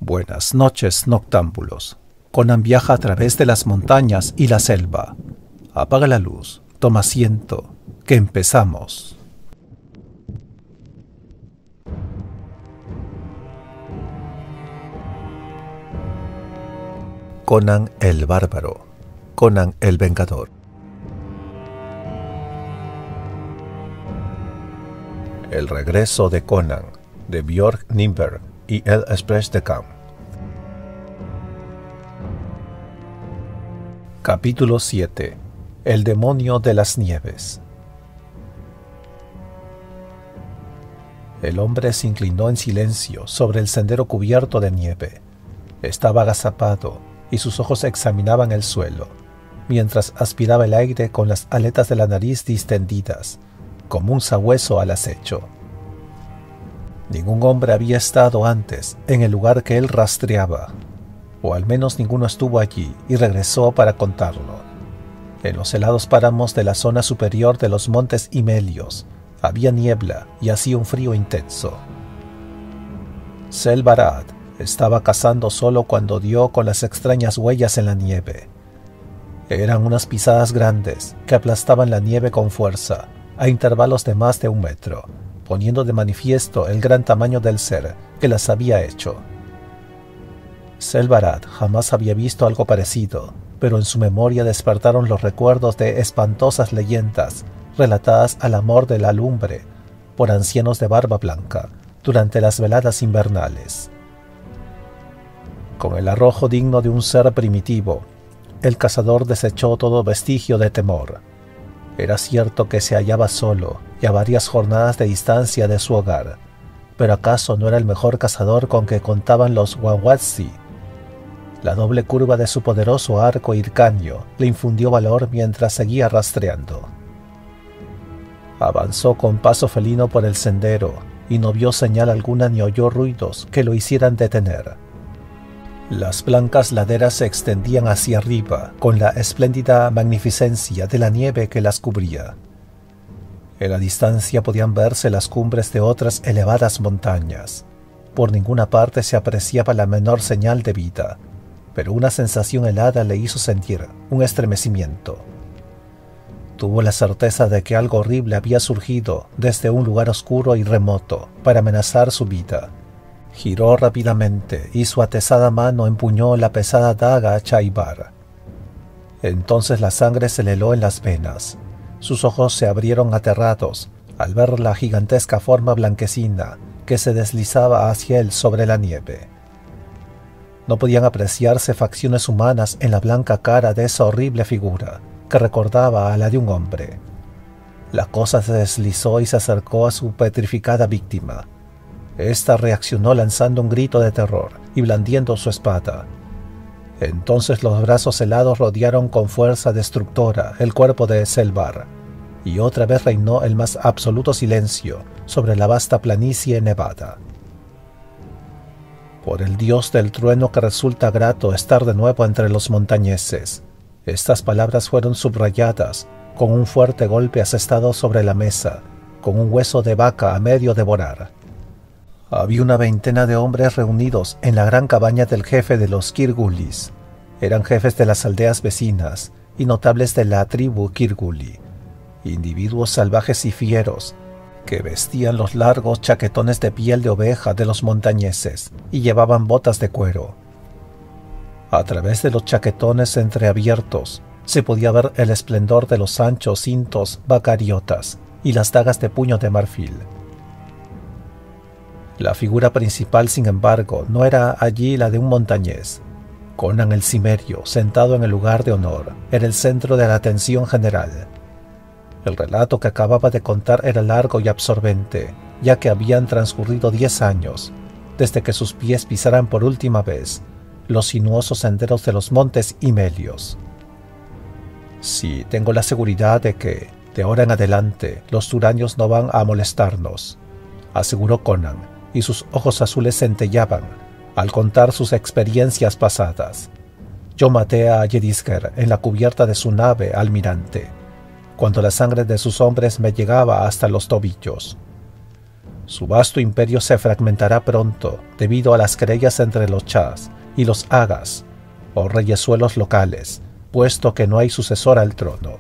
Buenas noches, noctámbulos. Conan viaja a través de las montañas y la selva. Apaga la luz, toma asiento, que empezamos. Conan el Bárbaro. Conan el Vengador. El regreso de Conan, de Björk Nimberg y El Express de Camp. Capítulo 7. El demonio de las nieves. El hombre se inclinó en silencio sobre el sendero cubierto de nieve. Estaba agazapado y sus ojos examinaban el suelo, mientras aspiraba el aire con las aletas de la nariz distendidas, como un sabueso al acecho. Ningún hombre había estado antes en el lugar que él rastreaba, o al menos ninguno estuvo allí y regresó para contarlo. En los helados páramos de la zona superior de los montes Himelios había niebla y hacía un frío intenso. Selvarad estaba cazando solo cuando dio con las extrañas huellas en la nieve. Eran unas pisadas grandes que aplastaban la nieve con fuerza a intervalos de más de 1 metro, poniendo de manifiesto el gran tamaño del ser que las había hecho. Selvarad jamás había visto algo parecido, pero en su memoria despertaron los recuerdos de espantosas leyendas relatadas al amor de la lumbre por ancianos de barba blanca durante las veladas invernales. Con el arrojo digno de un ser primitivo, el cazador desechó todo vestigio de temor. Era cierto que se hallaba solo y a varias jornadas de distancia de su hogar, pero ¿acaso no era el mejor cazador con que contaban los Wawatsi? La doble curva de su poderoso arco hircáneo le infundió valor mientras seguía rastreando. Avanzó con paso felino por el sendero y no vio señal alguna ni oyó ruidos que lo hicieran detener. Las blancas laderas se extendían hacia arriba con la espléndida magnificencia de la nieve que las cubría. En la distancia podían verse las cumbres de otras elevadas montañas. Por ninguna parte se apreciaba la menor señal de vida, pero una sensación helada le hizo sentir un estremecimiento. Tuvo la certeza de que algo horrible había surgido desde un lugar oscuro y remoto para amenazar su vida. Giró rápidamente y su atezada mano empuñó la pesada daga a Chaibar. Entonces la sangre se le heló en las venas. Sus ojos se abrieron aterrados al ver la gigantesca forma blanquecina que se deslizaba hacia él sobre la nieve. No podían apreciarse facciones humanas en la blanca cara de esa horrible figura que recordaba a la de un hombre. La cosa se deslizó y se acercó a su petrificada víctima. Esta reaccionó lanzando un grito de terror y blandiendo su espada. Entonces los brazos helados rodearon con fuerza destructora el cuerpo de Selvar, y otra vez reinó el más absoluto silencio sobre la vasta planicie nevada. Por el dios del trueno que resulta grato estar de nuevo entre los montañeses. Estas palabras fueron subrayadas con un fuerte golpe asestado sobre la mesa, con un hueso de vaca a medio devorar. Había una veintena de hombres reunidos en la gran cabaña del jefe de los Kirgulis. Eran jefes de las aldeas vecinas y notables de la tribu Kirguli, individuos salvajes y fieros que vestían los largos chaquetones de piel de oveja de los montañeses y llevaban botas de cuero. A través de los chaquetones entreabiertos se podía ver el esplendor de los anchos cintos bacariotas y las dagas de puño de marfil. La figura principal, sin embargo, no era allí la de un montañés. Conan el Cimerio, sentado en el lugar de honor, era el centro de la atención general. El relato que acababa de contar era largo y absorbente, ya que habían transcurrido 10 años, desde que sus pies pisaran por última vez los sinuosos senderos de los montes Himelios. Sí, tengo la seguridad de que, de ahora en adelante, los turaños no van a molestarnos, aseguró Conan, y sus ojos azules centellaban al contar sus experiencias pasadas. Yo maté a Yedisger en la cubierta de su nave almirante, cuando la sangre de sus hombres me llegaba hasta los tobillos. Su vasto imperio se fragmentará pronto debido a las querellas entre los chas y los agas, o reyesuelos locales, puesto que no hay sucesor al trono.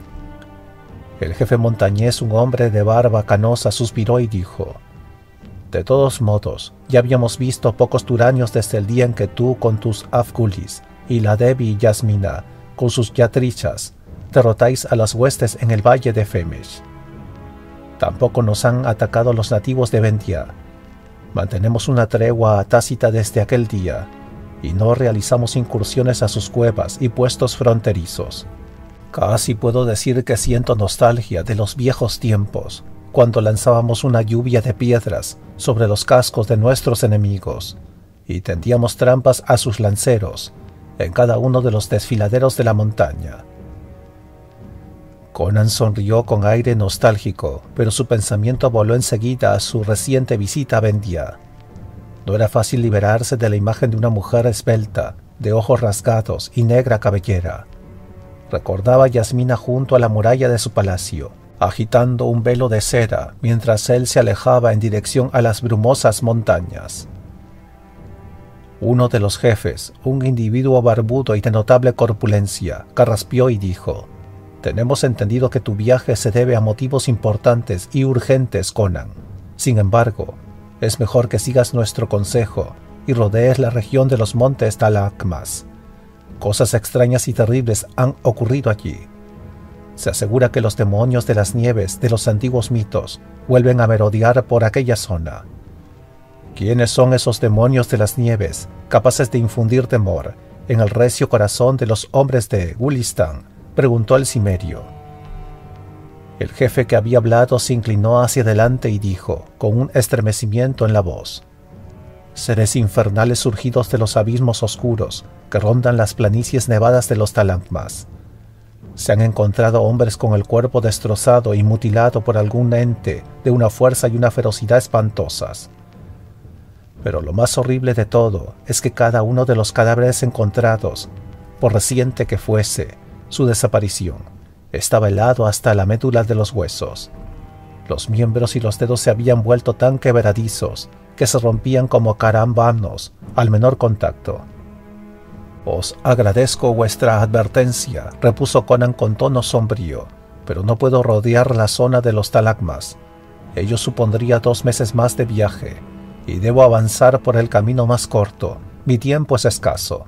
El jefe montañés, un hombre de barba canosa, suspiró y dijo: «De todos modos, ya habíamos visto pocos turaños desde el día en que tú con tus Afgulis y la Devi y Yasmina con sus yatrichas derrotáis a las huestes en el valle de Femesh. Tampoco nos han atacado los nativos de Vendia. Mantenemos una tregua tácita desde aquel día y no realizamos incursiones a sus cuevas y puestos fronterizos. Casi puedo decir que siento nostalgia de los viejos tiempos, cuando lanzábamos una lluvia de piedras sobre los cascos de nuestros enemigos y tendíamos trampas a sus lanceros en cada uno de los desfiladeros de la montaña». Conan sonrió con aire nostálgico, pero su pensamiento voló enseguida a su reciente visita a Vendia. No era fácil liberarse de la imagen de una mujer esbelta, de ojos rasgados y negra cabellera. Recordaba a Yasmina junto a la muralla de su palacio, agitando un velo de seda mientras él se alejaba en dirección a las brumosas montañas. Uno de los jefes, un individuo barbudo y de notable corpulencia, carraspeó y dijo: «Tenemos entendido que tu viaje se debe a motivos importantes y urgentes, Conan. Sin embargo, es mejor que sigas nuestro consejo y rodees la región de los montes Talakmas. Cosas extrañas y terribles han ocurrido allí. Se asegura que los demonios de las nieves de los antiguos mitos vuelven a merodear por aquella zona. ¿Quiénes son esos demonios de las nieves capaces de infundir temor en el recio corazón de los hombres de Gulistan?», preguntó el cimerio. El jefe que había hablado se inclinó hacia adelante y dijo, con un estremecimiento en la voz: «Seres infernales surgidos de los abismos oscuros que rondan las planicies nevadas de los Talakmas. Se han encontrado hombres con el cuerpo destrozado y mutilado por algún ente de una fuerza y una ferocidad espantosas. Pero lo más horrible de todo es que cada uno de los cadáveres encontrados, por reciente que fuese su desaparición, estaba helado hasta la médula de los huesos. Los miembros y los dedos se habían vuelto tan quebradizos que se rompían como carambanos al menor contacto. «Os agradezco vuestra advertencia», repuso Conan con tono sombrío, «pero no puedo rodear la zona de los Talakmas. Ello supondría 2 meses más de viaje, y debo avanzar por el camino más corto. Mi tiempo es escaso».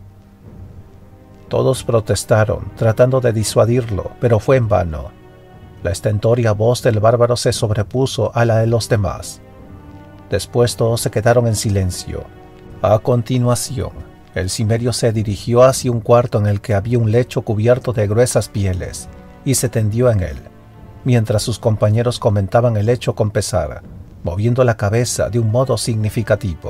Todos protestaron, tratando de disuadirlo, pero fue en vano. La estentórea voz del bárbaro se sobrepuso a la de los demás. Después todos se quedaron en silencio. A continuación, el cimerio se dirigió hacia un cuarto en el que había un lecho cubierto de gruesas pieles, y se tendió en él, mientras sus compañeros comentaban el hecho con pesar, moviendo la cabeza de un modo significativo.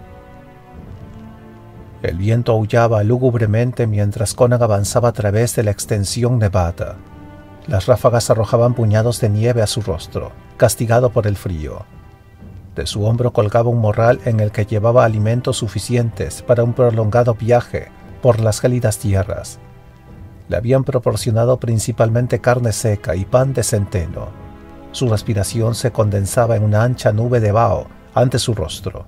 El viento aullaba lúgubremente mientras Conan avanzaba a través de la extensión nevada. Las ráfagas arrojaban puñados de nieve a su rostro, castigado por el frío. De su hombro colgaba un morral en el que llevaba alimentos suficientes para un prolongado viaje por las gélidas tierras. Le habían proporcionado principalmente carne seca y pan de centeno. Su respiración se condensaba en una ancha nube de vaho ante su rostro.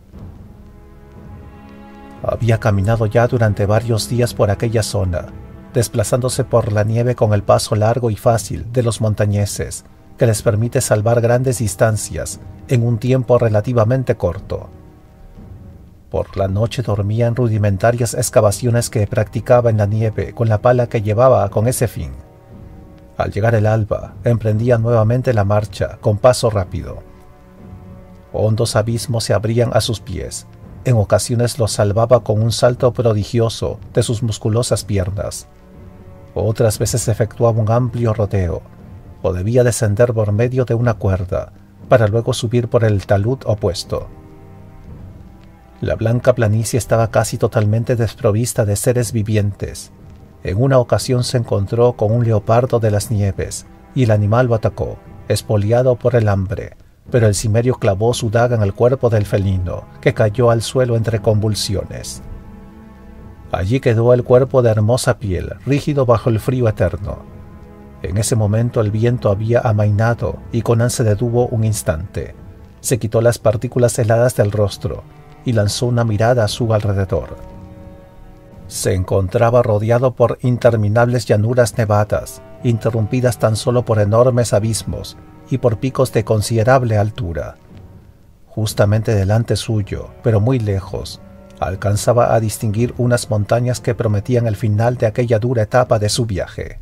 Había caminado ya durante varios días por aquella zona, desplazándose por la nieve con el paso largo y fácil de los montañeses, que les permite salvar grandes distancias en un tiempo relativamente corto. Por la noche dormía en rudimentarias excavaciones que practicaba en la nieve con la pala que llevaba con ese fin. Al llegar el alba, emprendía nuevamente la marcha con paso rápido. Hondos abismos se abrían a sus pies. En ocasiones los salvaba con un salto prodigioso de sus musculosas piernas. Otras veces efectuaba un amplio rodeo, o debía descender por medio de una cuerda, para luego subir por el talud opuesto. La blanca planicie estaba casi totalmente desprovista de seres vivientes. En una ocasión se encontró con un leopardo de las nieves, y el animal lo atacó, espoliado por el hambre, pero el cimerio clavó su daga en el cuerpo del felino, que cayó al suelo entre convulsiones. Allí quedó el cuerpo de hermosa piel, rígido bajo el frío eterno. En ese momento el viento había amainado y Conan se detuvo un instante. se quitó las partículas heladas del rostro y lanzó una mirada a su alrededor. Se encontraba rodeado por interminables llanuras nevadas, interrumpidas tan solo por enormes abismos y por picos de considerable altura. Justamente delante suyo, pero muy lejos, alcanzaba a distinguir unas montañas que prometían el final de aquella dura etapa de su viaje.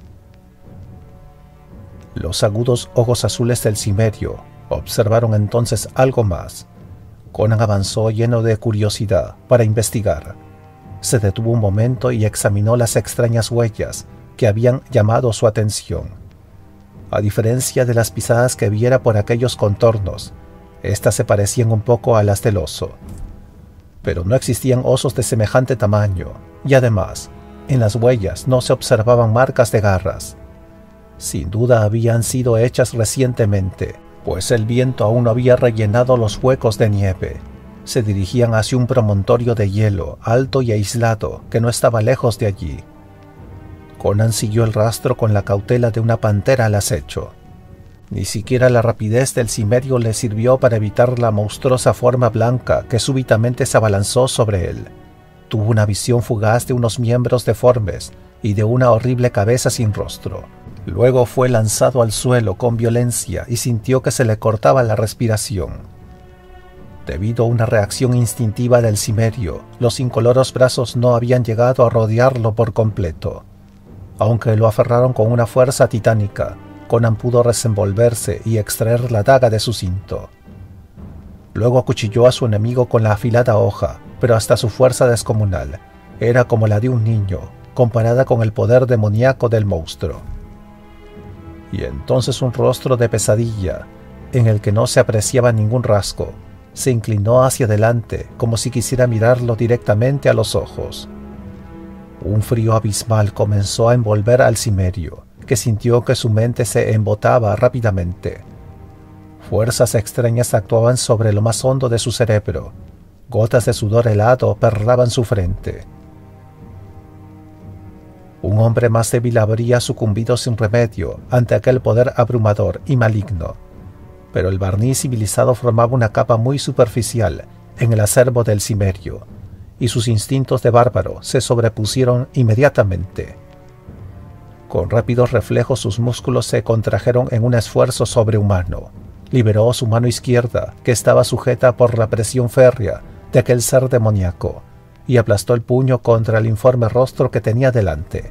Los agudos ojos azules del cimerio observaron entonces algo más. Conan avanzó lleno de curiosidad para investigar. Se detuvo un momento y examinó las extrañas huellas que habían llamado su atención. A diferencia de las pisadas que viera por aquellos contornos, estas se parecían un poco a las del oso. Pero no existían osos de semejante tamaño, y además, en las huellas no se observaban marcas de garras. Sin duda habían sido hechas recientemente, pues el viento aún no había rellenado los huecos de nieve. Se dirigían hacia un promontorio de hielo alto y aislado que no estaba lejos de allí. Conan siguió el rastro con la cautela de una pantera al acecho. Ni siquiera la rapidez del cimerio le sirvió para evitar la monstruosa forma blanca que súbitamente se abalanzó sobre él. Tuvo una visión fugaz de unos miembros deformes y de una horrible cabeza sin rostro. Luego fue lanzado al suelo con violencia y sintió que se le cortaba la respiración. Debido a una reacción instintiva del cimerio, los incoloros brazos no habían llegado a rodearlo por completo. Aunque lo aferraron con una fuerza titánica, Conan pudo desenvolverse y extraer la daga de su cinto. Luego acuchilló a su enemigo con la afilada hoja, pero hasta su fuerza descomunal era como la de un niño, comparada con el poder demoníaco del monstruo. Y entonces un rostro de pesadilla, en el que no se apreciaba ningún rasgo, se inclinó hacia adelante como si quisiera mirarlo directamente a los ojos. Un frío abismal comenzó a envolver al cimerio, que sintió que su mente se embotaba rápidamente. Fuerzas extrañas actuaban sobre lo más hondo de su cerebro. Gotas de sudor helado perlaban su frente. Un hombre más débil habría sucumbido sin remedio ante aquel poder abrumador y maligno, pero el barniz civilizado formaba una capa muy superficial en el acervo del cimerio, y sus instintos de bárbaro se sobrepusieron inmediatamente. Con rápidos reflejos sus músculos se contrajeron en un esfuerzo sobrehumano. Liberó su mano izquierda, que estaba sujeta por la presión férrea de aquel ser demoníaco, y aplastó el puño contra el informe rostro que tenía delante.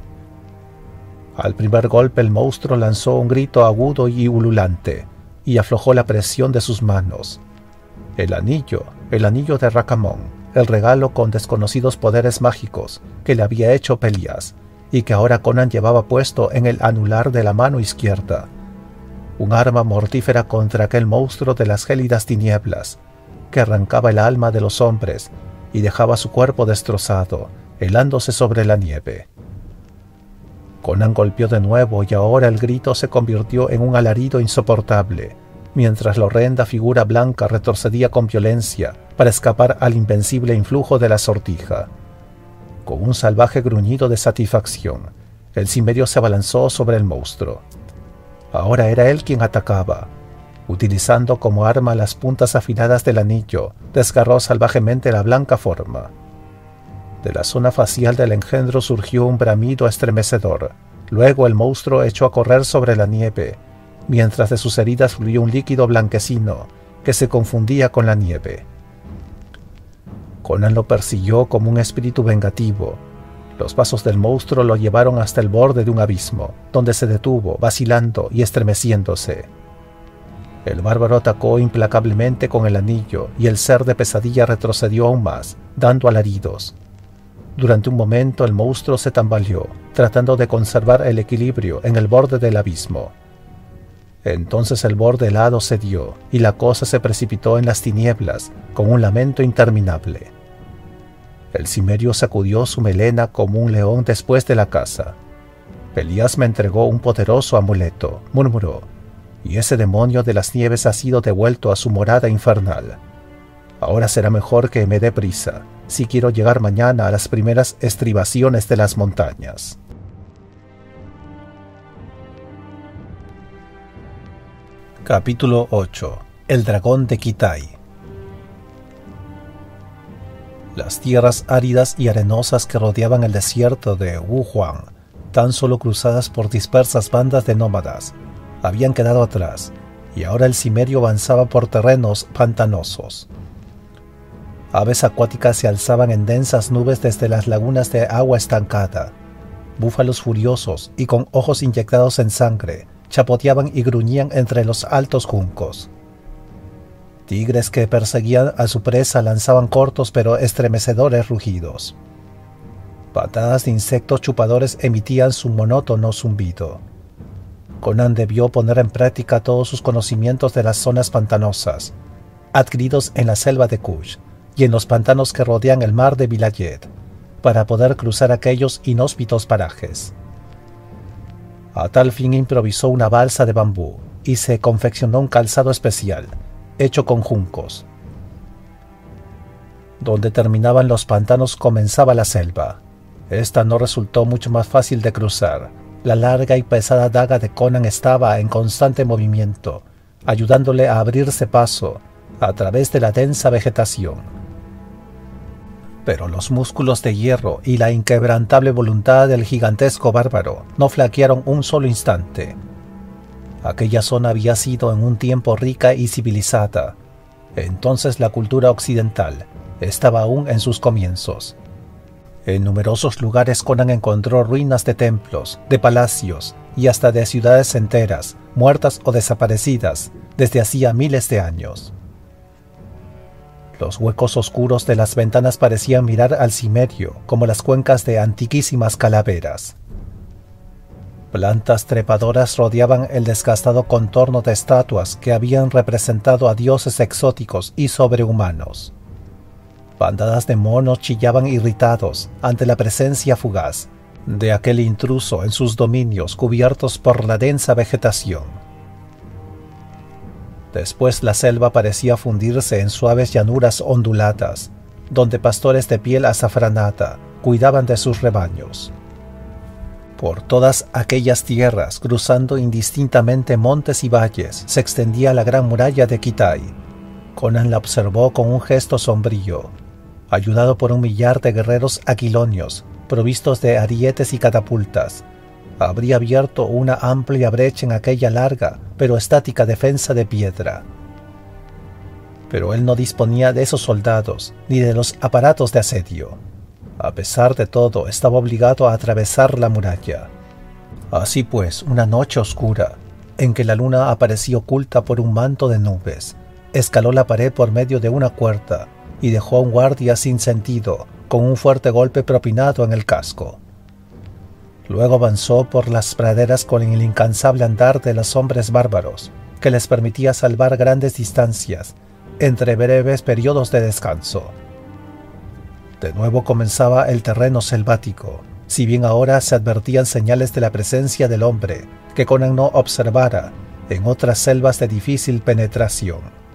Al primer golpe el monstruo lanzó un grito agudo y ululante, y aflojó la presión de sus manos. El anillo de Racamón, el regalo con desconocidos poderes mágicos que le había hecho Pelias, y que ahora Conan llevaba puesto en el anular de la mano izquierda. Un arma mortífera contra aquel monstruo de las gélidas tinieblas, que arrancaba el alma de los hombres y dejaba su cuerpo destrozado, helándose sobre la nieve. Conan golpeó de nuevo y ahora el grito se convirtió en un alarido insoportable, mientras la horrenda figura blanca retrocedía con violencia para escapar al invencible influjo de la sortija. Con un salvaje gruñido de satisfacción, el cimerio se abalanzó sobre el monstruo. Ahora era él quien atacaba. Utilizando como arma las puntas afiladas del anillo, desgarró salvajemente la blanca forma. De la zona facial del engendro surgió un bramido estremecedor. Luego el monstruo echó a correr sobre la nieve, mientras de sus heridas fluyó un líquido blanquecino que se confundía con la nieve. Conan lo persiguió como un espíritu vengativo. Los pasos del monstruo lo llevaron hasta el borde de un abismo, donde se detuvo, vacilando y estremeciéndose. El bárbaro atacó implacablemente con el anillo y el ser de pesadilla retrocedió aún más, dando alaridos. Durante un momento el monstruo se tambaleó, tratando de conservar el equilibrio en el borde del abismo. Entonces el borde helado cedió y la cosa se precipitó en las tinieblas con un lamento interminable. El cimerio sacudió su melena como un león después de la caza. Pelias me entregó un poderoso amuleto, murmuró, y ese demonio de las nieves ha sido devuelto a su morada infernal. Ahora será mejor que me dé prisa, si quiero llegar mañana a las primeras estribaciones de las montañas. Capítulo 8. El dragón de Kitai. Las tierras áridas y arenosas que rodeaban el desierto de Wuhuan, tan solo cruzadas por dispersas bandas de nómadas, habían quedado atrás, y ahora el cimerio avanzaba por terrenos pantanosos. Aves acuáticas se alzaban en densas nubes desde las lagunas de agua estancada. Búfalos furiosos y con ojos inyectados en sangre chapoteaban y gruñían entre los altos juncos. Tigres que perseguían a su presa lanzaban cortos pero estremecedores rugidos. Patadas de insectos chupadores emitían su monótono zumbido. Conan debió poner en práctica todos sus conocimientos de las zonas pantanosas, adquiridos en la selva de Kush y en los pantanos que rodean el mar de Vilayet, para poder cruzar aquellos inhóspitos parajes. A tal fin improvisó una balsa de bambú y se confeccionó un calzado especial, hecho con juncos. Donde terminaban los pantanos comenzaba la selva. Esta no resultó mucho más fácil de cruzar. La larga y pesada daga de Conan estaba en constante movimiento, ayudándole a abrirse paso a través de la densa vegetación. Pero los músculos de hierro y la inquebrantable voluntad del gigantesco bárbaro no flaquearon un solo instante. Aquella zona había sido en un tiempo rica y civilizada. Entonces la cultura occidental estaba aún en sus comienzos. En numerosos lugares Conan encontró ruinas de templos, de palacios y hasta de ciudades enteras, muertas o desaparecidas desde hacía miles de años. Los huecos oscuros de las ventanas parecían mirar al cimerio como las cuencas de antiquísimas calaveras. Plantas trepadoras rodeaban el desgastado contorno de estatuas que habían representado a dioses exóticos y sobrehumanos. Bandadas de monos chillaban irritados ante la presencia fugaz de aquel intruso en sus dominios cubiertos por la densa vegetación. Después la selva parecía fundirse en suaves llanuras onduladas, donde pastores de piel azafranada cuidaban de sus rebaños. Por todas aquellas tierras, cruzando indistintamente montes y valles, se extendía la gran muralla de Kitai. Conan la observó con un gesto sombrío. Ayudado por 1 millar de guerreros aquilonios, provistos de arietes y catapultas, habría abierto una amplia brecha en aquella larga pero estática defensa de piedra. Pero él no disponía de esos soldados ni de los aparatos de asedio. A pesar de todo, estaba obligado a atravesar la muralla. Así pues, una noche oscura, en que la luna aparecía oculta por un manto de nubes, escaló la pared por medio de una cuerda y dejó a un guardia sin sentido, con un fuerte golpe propinado en el casco. Luego avanzó por las praderas con el incansable andar de los hombres bárbaros, que les permitía salvar grandes distancias, entre breves periodos de descanso. De nuevo comenzaba el terreno selvático, si bien ahora se advertían señales de la presencia del hombre, que Conan no observara en otras selvas de difícil penetración.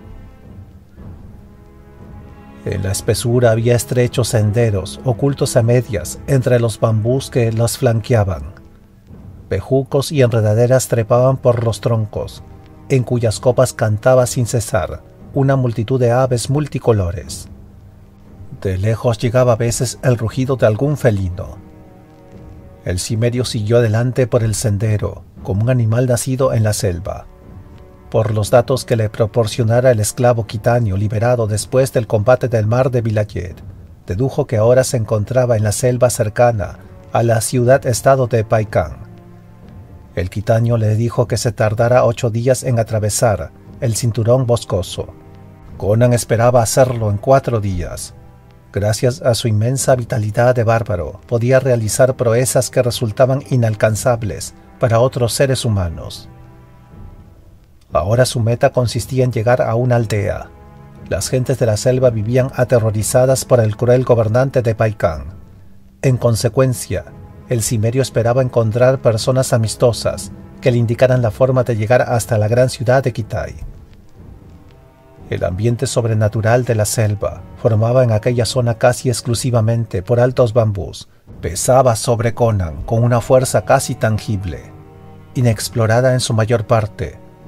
En la espesura había estrechos senderos, ocultos a medias, entre los bambús que los flanqueaban. Bejucos y enredaderas trepaban por los troncos, en cuyas copas cantaba sin cesar una multitud de aves multicolores. De lejos llegaba a veces el rugido de algún felino. El cimerio siguió adelante por el sendero, como un animal nacido en la selva. Por los datos que le proporcionara el esclavo quitanio liberado después del combate del mar de Vilayet, dedujo que ahora se encontraba en la selva cercana a la ciudad-estado de Paikán. El quitanio le dijo que se tardara 8 días en atravesar el cinturón boscoso. Conan esperaba hacerlo en 4 días. Gracias a su inmensa vitalidad de bárbaro, podía realizar proezas que resultaban inalcanzables para otros seres humanos. Ahora su meta consistía en llegar a una aldea. Las gentes de la selva vivían aterrorizadas por el cruel gobernante de Paikán. En consecuencia, el cimerio esperaba encontrar personas amistosas que le indicaran la forma de llegar hasta la gran ciudad de Kitai. El ambiente sobrenatural de la selva, formada en aquella zona casi exclusivamente por altos bambús, pesaba sobre Conan con una fuerza casi tangible. Inexplorada en su mayor parte,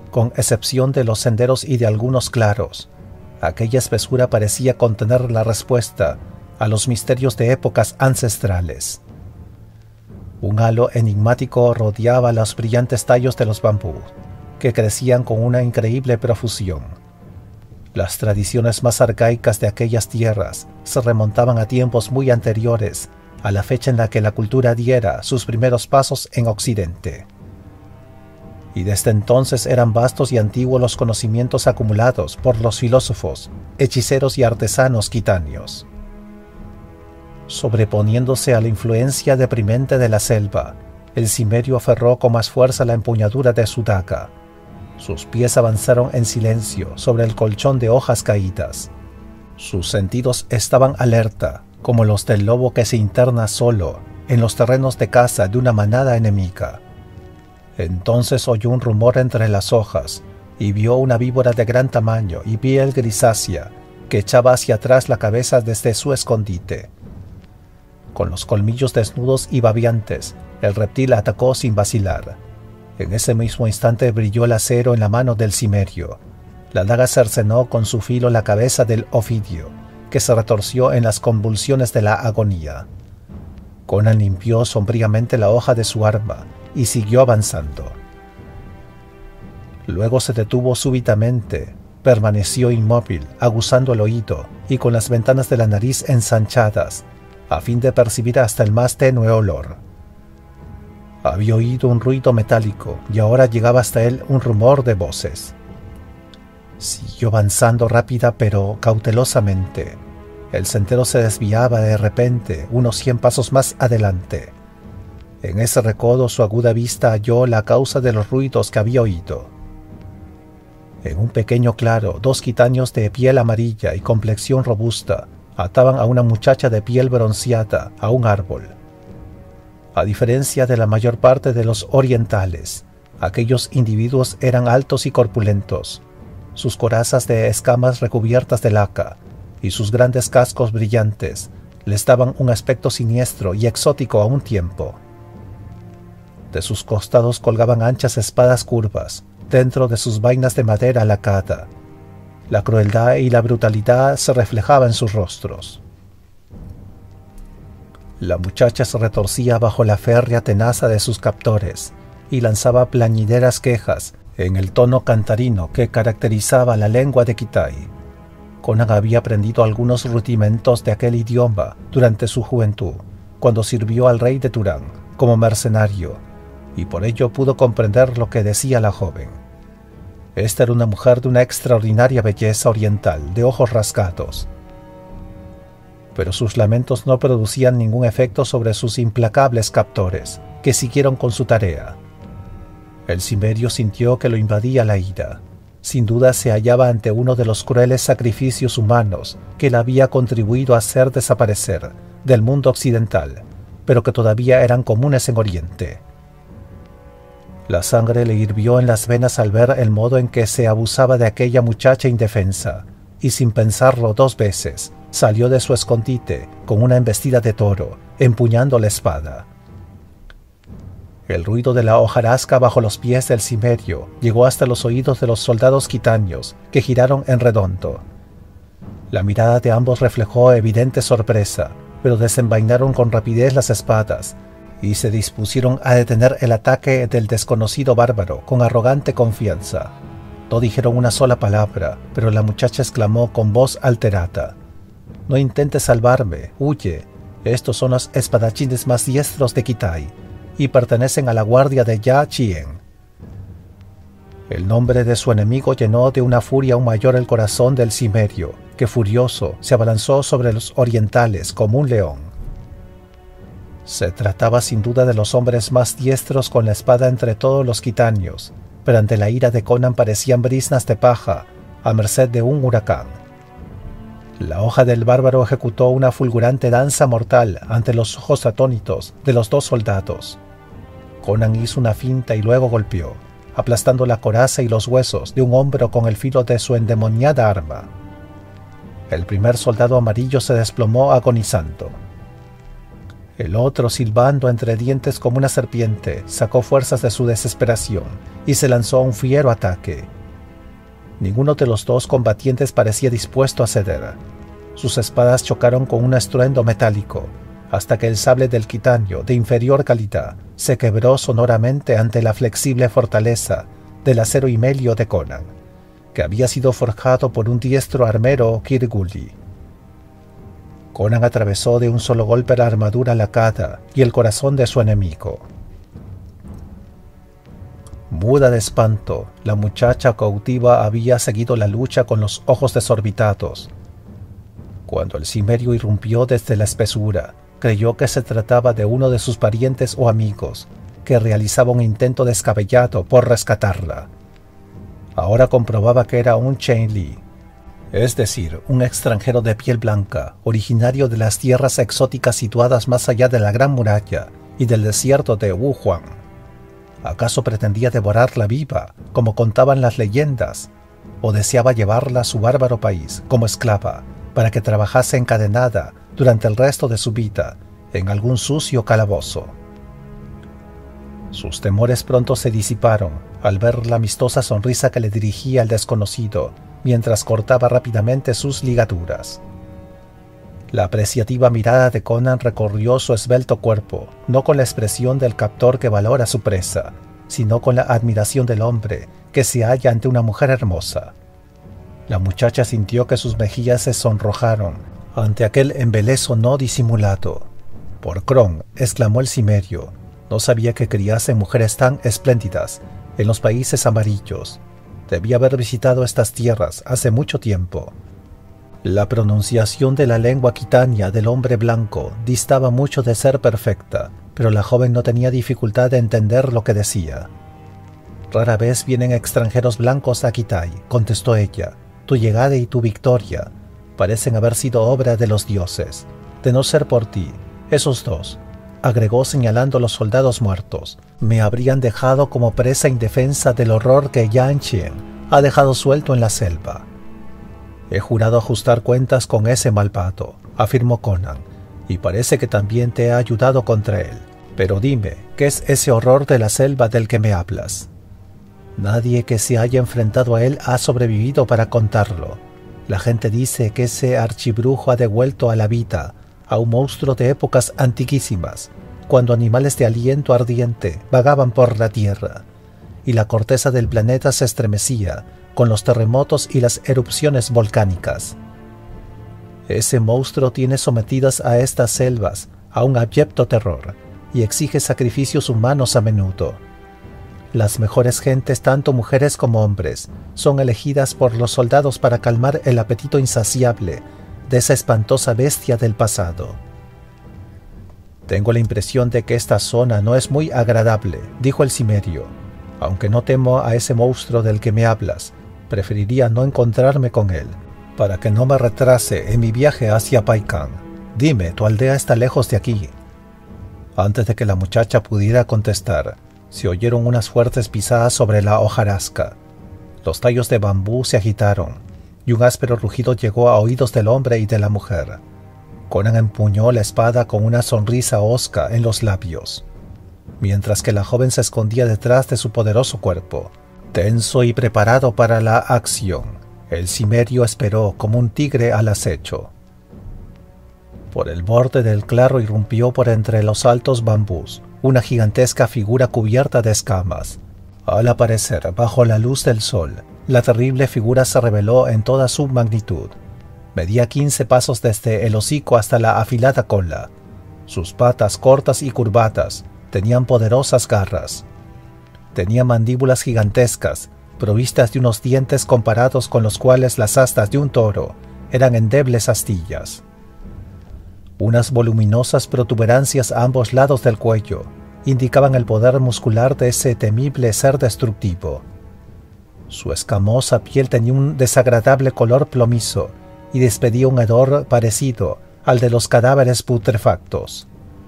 con excepción de los senderos y de algunos claros. Aquella espesura parecía contener la respuesta a los misterios de épocas ancestrales. Un halo enigmático rodeaba los brillantes tallos de los bambú, que crecían con una increíble profusión. Las tradiciones más arcaicas de aquellas tierras se remontaban a tiempos muy anteriores a la fecha en la que la cultura diera sus primeros pasos en Occidente. Y desde entonces eran vastos y antiguos los conocimientos acumulados por los filósofos, hechiceros y artesanos quitanios. Sobreponiéndose a la influencia deprimente de la selva, el cimerio aferró con más fuerza la empuñadura de su daga. Sus pies avanzaron en silencio sobre el colchón de hojas caídas. Sus sentidos estaban alerta, como los del lobo que se interna solo en los terrenos de caza de una manada enemiga. Entonces oyó un rumor entre las hojas y vio una víbora de gran tamaño y piel grisácea que echaba hacia atrás la cabeza desde su escondite. Con los colmillos desnudos y babeantes, el reptil atacó sin vacilar. En ese mismo instante brilló el acero en la mano del cimerio. La daga cercenó con su filo la cabeza del ofidio, que se retorció en las convulsiones de la agonía. Conan limpió sombríamente la hoja de su arma y siguió avanzando. Luego se detuvo súbitamente, permaneció inmóvil, aguzando el oído y con las ventanas de la nariz ensanchadas, a fin de percibir hasta el más tenue olor. Había oído un ruido metálico y ahora llegaba hasta él un rumor de voces. Siguió avanzando rápida pero cautelosamente. El sendero se desviaba de repente unos 100 pasos más adelante. En ese recodo su aguda vista halló la causa de los ruidos que había oído. En un pequeño claro, 2 gitanos de piel amarilla y complexión robusta ataban a una muchacha de piel bronceada a un árbol. A diferencia de la mayor parte de los orientales, aquellos individuos eran altos y corpulentos. Sus corazas de escamas recubiertas de laca y sus grandes cascos brillantes les daban un aspecto siniestro y exótico a un tiempo. De sus costados colgaban anchas espadas curvas, dentro de sus vainas de madera lacada. La crueldad y la brutalidad se reflejaban en sus rostros. La muchacha se retorcía bajo la férrea tenaza de sus captores y lanzaba plañideras quejas en el tono cantarino que caracterizaba la lengua de Kitai. Conan había aprendido algunos rudimentos de aquel idioma durante su juventud, cuando sirvió al rey de Turán como mercenario, y por ello pudo comprender lo que decía la joven. Esta era una mujer de una extraordinaria belleza oriental, de ojos rasgados. Pero sus lamentos no producían ningún efecto sobre sus implacables captores, que siguieron con su tarea. El cimerio sintió que lo invadía la ira. Sin duda se hallaba ante uno de los crueles sacrificios humanos que le había contribuido a hacer desaparecer del mundo occidental, pero que todavía eran comunes en Oriente. La sangre le hirvió en las venas al ver el modo en que se abusaba de aquella muchacha indefensa, y sin pensarlo 2 veces, salió de su escondite con una embestida de toro, empuñando la espada. El ruido de la hojarasca bajo los pies del cimerio llegó hasta los oídos de los soldados quitanios, que giraron en redondo. La mirada de ambos reflejó evidente sorpresa, pero desenvainaron con rapidez las espadas y se dispusieron a detener el ataque del desconocido bárbaro con arrogante confianza. No dijeron una sola palabra, pero la muchacha exclamó con voz alterada: «No intentes salvarme, huye. Estos son los espadachines más diestros de Kitai y pertenecen a la guardia de Ya Chien». El nombre de su enemigo llenó de una furia aún mayor el corazón del cimerio, que furioso se abalanzó sobre los orientales como un león. Se trataba sin duda de los hombres más diestros con la espada entre todos los quitanios, pero ante la ira de Conan parecían briznas de paja a merced de un huracán. La hoja del bárbaro ejecutó una fulgurante danza mortal ante los ojos atónitos de los 2 soldados. Conan hizo una finta y luego golpeó, aplastando la coraza y los huesos de un hombro con el filo de su endemoniada arma. El primer soldado amarillo se desplomó agonizando. El otro, silbando entre dientes como una serpiente, sacó fuerzas de su desesperación y se lanzó a un fiero ataque. Ninguno de los dos combatientes parecía dispuesto a ceder. Sus espadas chocaron con un estruendo metálico, hasta que el sable del titanio de inferior calidad se quebró sonoramente ante la flexible fortaleza del acero himelio de Conan, que había sido forjado por un diestro armero Kirguli. Conan atravesó de un solo golpe la armadura lacada y el corazón de su enemigo. Muda de espanto, la muchacha cautiva había seguido la lucha con los ojos desorbitados. Cuando el cimerio irrumpió desde la espesura, creyó que se trataba de uno de sus parientes o amigos, que realizaba un intento descabellado por rescatarla. Ahora comprobaba que era un Chen Li, es decir, un extranjero de piel blanca, originario de las tierras exóticas situadas más allá de la Gran Muralla y del desierto de Wuhuan. ¿Acaso pretendía devorarla viva, como contaban las leyendas, o deseaba llevarla a su bárbaro país como esclava, para que trabajase encadenada durante el resto de su vida en algún sucio calabozo? Sus temores pronto se disiparon al ver la amistosa sonrisa que le dirigía el desconocido mientras cortaba rápidamente sus ligaduras. La apreciativa mirada de Conan recorrió su esbelto cuerpo, no con la expresión del captor que valora su presa, sino con la admiración del hombre que se halla ante una mujer hermosa. La muchacha sintió que sus mejillas se sonrojaron ante aquel embeleso no disimulado. «Por Kron», exclamó el cimerio, «no sabía que criasen mujeres tan espléndidas en los países amarillos. Debía haber visitado estas tierras hace mucho tiempo». La pronunciación de la lengua aquitania del hombre blanco distaba mucho de ser perfecta, pero la joven no tenía dificultad de entender lo que decía. «Rara vez vienen extranjeros blancos a Kitai», contestó ella. «Tu llegada y tu victoria parecen haber sido obra de los dioses. De no ser por ti, esos dos», agregó señalando los soldados muertos, «me habrían dejado como presa indefensa del horror que Yan Chen ha dejado suelto en la selva». «He jurado ajustar cuentas con ese malvado», afirmó Conan, «y parece que también te he ayudado contra él. Pero dime, ¿qué es ese horror de la selva del que me hablas?» «Nadie que se haya enfrentado a él ha sobrevivido para contarlo. La gente dice que ese archibrujo ha devuelto a la vida a un monstruo de épocas antiquísimas, cuando animales de aliento ardiente vagaban por la tierra, y la corteza del planeta se estremecía con los terremotos y las erupciones volcánicas. Ese monstruo tiene sometidas a estas selvas a un abyecto terror y exige sacrificios humanos a menudo. Las mejores gentes, tanto mujeres como hombres, son elegidas por los soldados para calmar el apetito insaciable de esa espantosa bestia del pasado». «Tengo la impresión de que esta zona no es muy agradable», dijo el cimerio. «Aunque no temo a ese monstruo del que me hablas, preferiría no encontrarme con él, para que no me retrase en mi viaje hacia Paikán. Dime, ¿tu aldea está lejos de aquí?» Antes de que la muchacha pudiera contestar, se oyeron unas fuertes pisadas sobre la hojarasca. Los tallos de bambú se agitaron, y un áspero rugido llegó a oídos del hombre y de la mujer. Conan empuñó la espada con una sonrisa hosca en los labios, mientras que la joven se escondía detrás de su poderoso cuerpo. Tenso y preparado para la acción, el cimerio esperó como un tigre al acecho. Por el borde del claro irrumpió por entre los altos bambús una gigantesca figura cubierta de escamas. Al aparecer bajo la luz del sol, la terrible figura se reveló en toda su magnitud. Medía 15 pasos desde el hocico hasta la afilada cola. Sus patas cortas y curvadas tenían poderosas garras. Tenía mandíbulas gigantescas, provistas de unos dientes comparados con los cuales las astas de un toro eran endebles astillas. Unas voluminosas protuberancias a ambos lados del cuello indicaban el poder muscular de ese temible ser destructivo. Su escamosa piel tenía un desagradable color plomizo y despedía un hedor parecido al de los cadáveres putrefactos.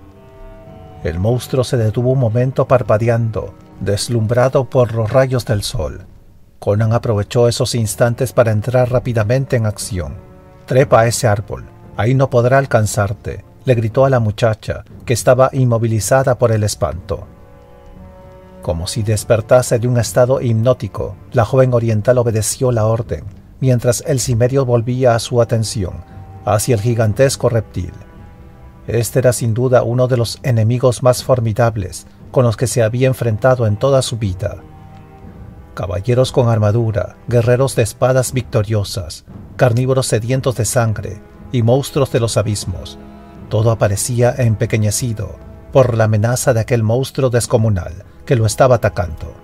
El monstruo se detuvo un momento parpadeando, deslumbrado por los rayos del sol. Conan aprovechó esos instantes para entrar rápidamente en acción. «Trepa a ese árbol, ahí no podrá alcanzarte», le gritó a la muchacha, que estaba inmovilizada por el espanto. Como si despertase de un estado hipnótico, la joven oriental obedeció la orden, mientras el cimerio volvía a su atención hacia el gigantesco reptil. Este era sin duda uno de los enemigos más formidables con los que se había enfrentado en toda su vida. Caballeros con armadura, guerreros de espadas victoriosas, carnívoros sedientos de sangre y monstruos de los abismos, todo aparecía empequeñecido por la amenaza de aquel monstruo descomunal que lo estaba atacando.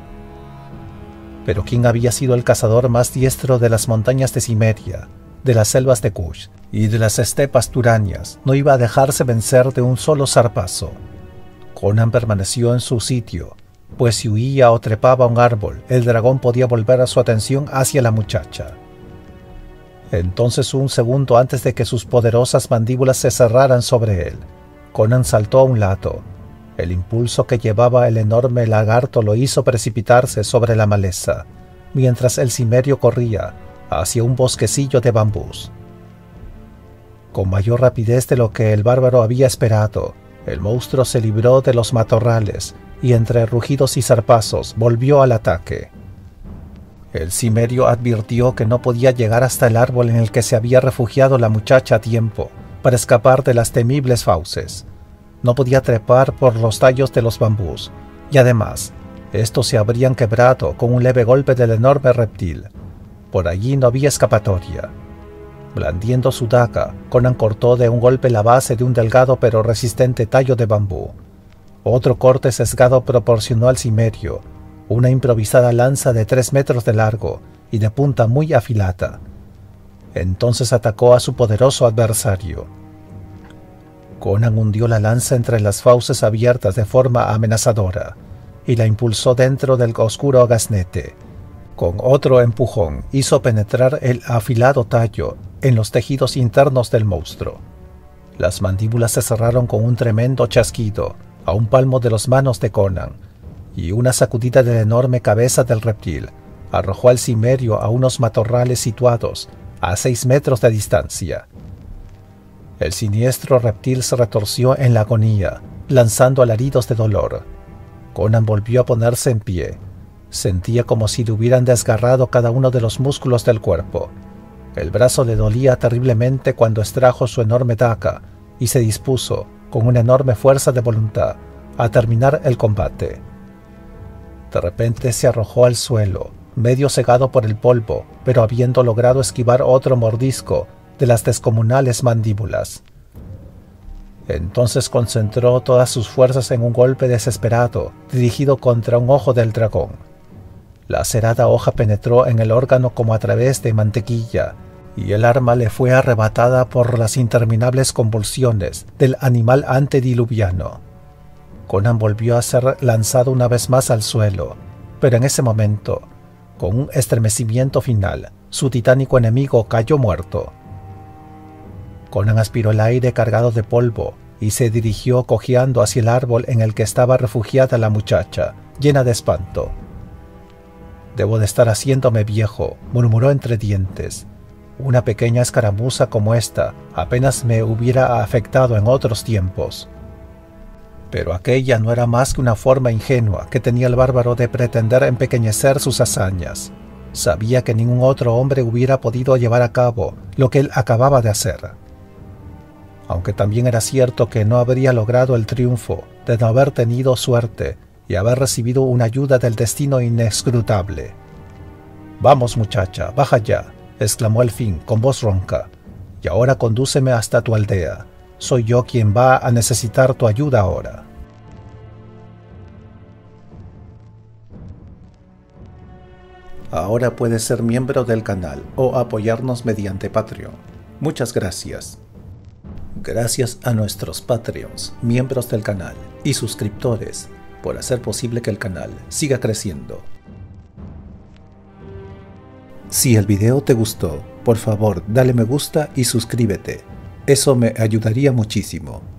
Pero ¿quién había sido el cazador más diestro de las montañas de Cimeria, de las selvas de Kush y de las estepas turanias? No iba a dejarse vencer de un solo zarpazo. Conan permaneció en su sitio, pues si huía o trepaba a un árbol, el dragón podía volver su atención hacia la muchacha. Entonces, un segundo antes de que sus poderosas mandíbulas se cerraran sobre él, Conan saltó a un lado. El impulso que llevaba el enorme lagarto lo hizo precipitarse sobre la maleza, mientras el cimerio corría hacia un bosquecillo de bambús. Con mayor rapidez de lo que el bárbaro había esperado, el monstruo se libró de los matorrales y entre rugidos y zarpazos volvió al ataque. El cimerio advirtió que no podía llegar hasta el árbol en el que se había refugiado la muchacha a tiempo para escapar de las temibles fauces. No podía trepar por los tallos de los bambús, y además, estos se habrían quebrado con un leve golpe del enorme reptil. Por allí no había escapatoria. Blandiendo su daga, Conan cortó de un golpe la base de un delgado pero resistente tallo de bambú. Otro corte sesgado proporcionó al cimerio una improvisada lanza de 3 metros de largo y de punta muy afilada. Entonces atacó a su poderoso adversario. Conan hundió la lanza entre las fauces abiertas de forma amenazadora y la impulsó dentro del oscuro gaznete. Con otro empujón hizo penetrar el afilado tallo en los tejidos internos del monstruo. Las mandíbulas se cerraron con un tremendo chasquido a un palmo de las manos de Conan, y una sacudida de la enorme cabeza del reptil arrojó al cimerio a unos matorrales situados a 6 metros de distancia. El siniestro reptil se retorció en la agonía, lanzando alaridos de dolor. Conan volvió a ponerse en pie. Sentía como si le hubieran desgarrado cada uno de los músculos del cuerpo. El brazo le dolía terriblemente cuando extrajo su enorme daga y se dispuso, con una enorme fuerza de voluntad, a terminar el combate. De repente se arrojó al suelo, medio cegado por el polvo, pero habiendo logrado esquivar otro mordisco de las descomunales mandíbulas. Entonces concentró todas sus fuerzas en un golpe desesperado, dirigido contra un ojo del dragón. La acerada hoja penetró en el órgano como a través de mantequilla, y el arma le fue arrebatada por las interminables convulsiones del animal antediluviano. Conan volvió a ser lanzado una vez más al suelo, pero en ese momento, con un estremecimiento final, su titánico enemigo cayó muerto. Conan aspiró el aire cargado de polvo y se dirigió cojeando hacia el árbol en el que estaba refugiada la muchacha, llena de espanto. «Debo de estar haciéndome viejo», murmuró entre dientes. «Una pequeña escaramuza como esta apenas me hubiera afectado en otros tiempos». Pero aquella no era más que una forma ingenua que tenía el bárbaro de pretender empequeñecer sus hazañas. Sabía que ningún otro hombre hubiera podido llevar a cabo lo que él acababa de hacer. Aunque también era cierto que no habría logrado el triunfo de no haber tenido suerte y haber recibido una ayuda del destino inescrutable. «Vamos, muchacha, baja ya», exclamó al fin con voz ronca, «y ahora condúceme hasta tu aldea. Soy yo quien va a necesitar tu ayuda ahora». Ahora puedes ser miembro del canal o apoyarnos mediante Patreon. Muchas gracias. Gracias a nuestros Patreons, miembros del canal y suscriptores por hacer posible que el canal siga creciendo. Si el video te gustó, por favor dale me gusta y suscríbete. Eso me ayudaría muchísimo.